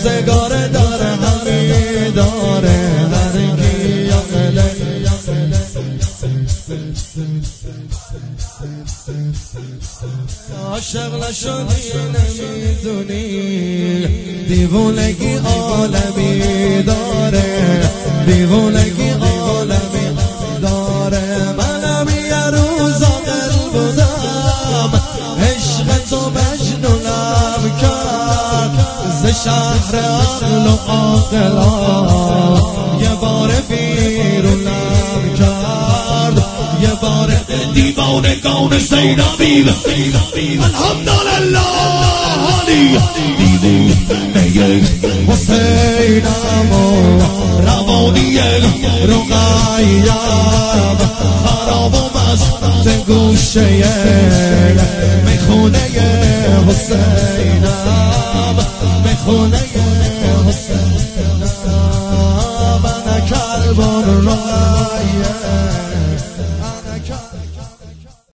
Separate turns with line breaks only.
روزگار داره همی داره هرگی عاشق نشدی نمیدونی دیوونگی عالمی داره دیوونگی عالمی داره منم یه روز عاقل بودم عشق تو مجنونم کرد ز شهر عقل و عاقلان یه بار بیرونم کرد یه بار دیوانگان زینبی الحمدلله علی دیوانه حسینم و روانی رقییم خراب و مست گوشه میخونه حسینم میخونه حسین